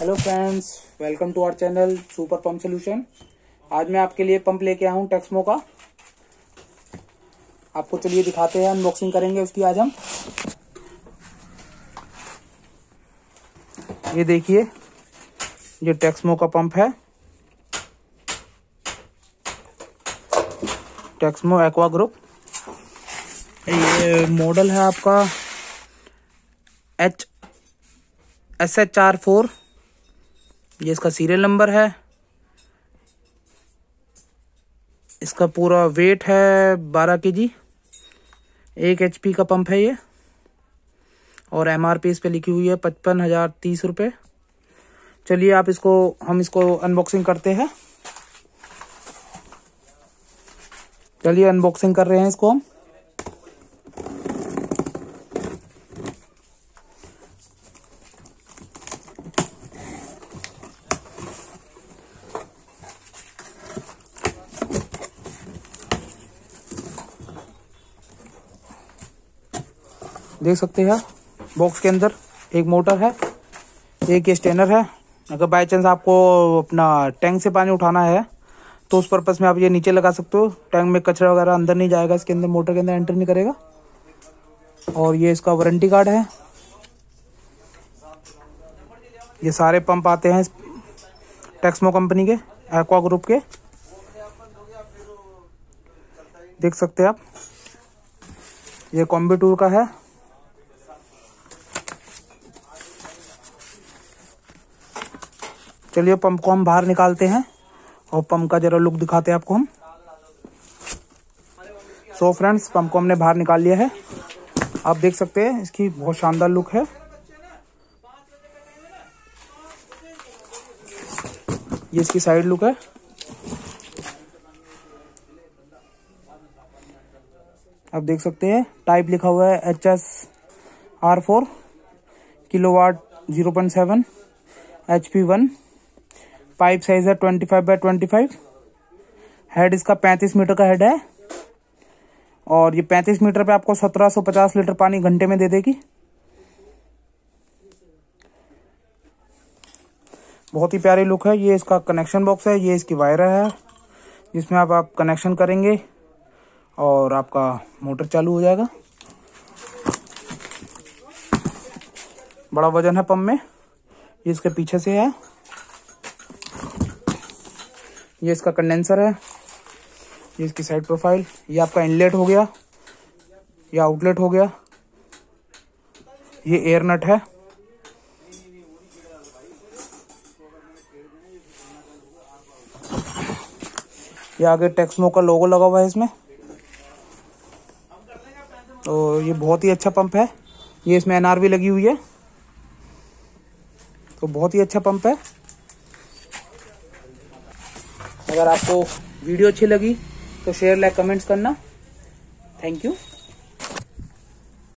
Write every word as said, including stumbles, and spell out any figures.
Hello friends, welcome to our channel super pump solution. आज मैं आपके लिए पंप लेके आया हूँ टेक्समो का। आपको चलिए दिखाते हैं, अनबॉक्सिंग करेंगे उसकी आज हम। ये देखिए, ये टेक्समो का पंप है, टेक्समो एक्वा ग्रुप। ये मॉडल है आपका H S H R four. ये इसका सीरियल नंबर है। इसका पूरा वेट है बारह केजी। एक एचपी का पंप है ये, और एमआरपी इस पे लिखी हुई है पचपन हजार तीस रुपये। चलिए आप इसको हम इसको अनबॉक्सिंग करते हैं। चलिए अनबॉक्सिंग कर रहे हैं इसको हम। देख सकते हैं बॉक्स के अंदर एक मोटर है, एक स्टेनर है। अगर बाय चांस आपको अपना टैंक से पानी उठाना है तो उस पर्पस में आप ये नीचे लगा सकते हो। टैंक में कचरा वगैरह अंदर नहीं जाएगा, इसके अंदर मोटर के अंदर एंटर नहीं करेगा। और ये इसका वारंटी कार्ड है। ये सारे पंप आते हैं टेक्समो कंपनी के, एक्वा ग्रुप के। देख सकते हैं आप, ये कॉम्बीटूर का है। चलिए पंप को हम बाहर निकालते हैं और पंप का जरा लुक दिखाते हैं आपको हम। सो फ्रेंड्स, पंप को हमने बाहर निकाल लिया है। आप देख सकते हैं इसकी बहुत शानदार लुक है। ये इसकी साइड लुक है। आप देख सकते हैं टाइप लिखा हुआ है H S R four, kilowatt zero point seven, H P one. Pipe size है पच्चीस बाय पच्चीस। हेड इसका पैंतीस मीटर का हेड है, और ये पैंतीस मीटर पे आपको सत्रह सौ पचास लीटर पानी घंटे में दे देगी। बहुत ही प्यारी लुक है। ये इसका कनेक्शन बॉक्स है, ये इसकी वायर है जिसमें आप, आप कनेक्शन करेंगे और आपका मोटर चालू हो जाएगा। बड़ा वजन है पंप में। ये इसके पीछे से है। ये इसका कंडेंसर है। ये इसकी साइड प्रोफाइल। ये आपका इनलेट हो गया, ये आउटलेट हो गया। ये एयर नट है। ये आगे टेक्समो का लोगो लगा हुआ है इसमें। तो ये बहुत ही अच्छा पंप है। ये इसमें एनआरवी लगी हुई है, तो बहुत ही अच्छा पंप है। अगर आपको वीडियो अच्छी लगी तो शेयर लाइक कमेंट्स करना। Thank you.